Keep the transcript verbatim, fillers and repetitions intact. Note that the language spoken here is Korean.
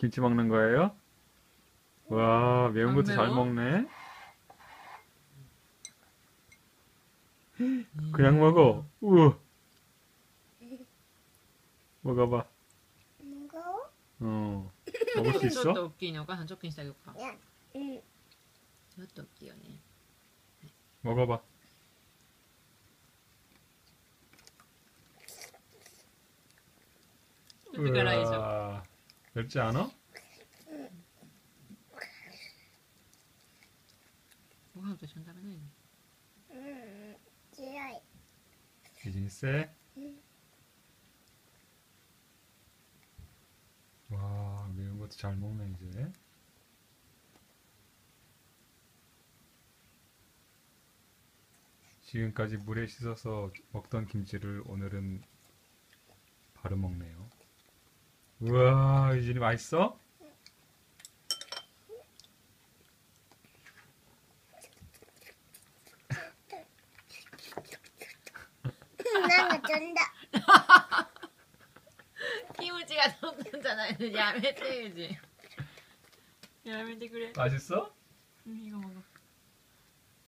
김치 먹는 거예요? 와, 매운 안 것도 잘 매워? 먹네. 그냥 먹어. 우와. 먹어봐. 無顔 어. 먹을 수 ちょっと 있어? 大きいのお母さんチョキにしてあげようか。 いや、うん。 ちょっと大きいよね。 먹어봐. 그러니까 이죠. 우와. 맵지 않아? 고항と一緒に食べないの。 うん。強い。 비즈니 세. 와, 매운 것도 잘 먹네 이제. 지금까지 물에 씻어서 먹던 김치를 오늘은 바로 먹네요. 우와, 유진이 맛있어? なんか飛んだ。 キムチが飛んだんじゃないの。やめてユジン。やめてくれ。 맛있어? 응, 이거 먹어.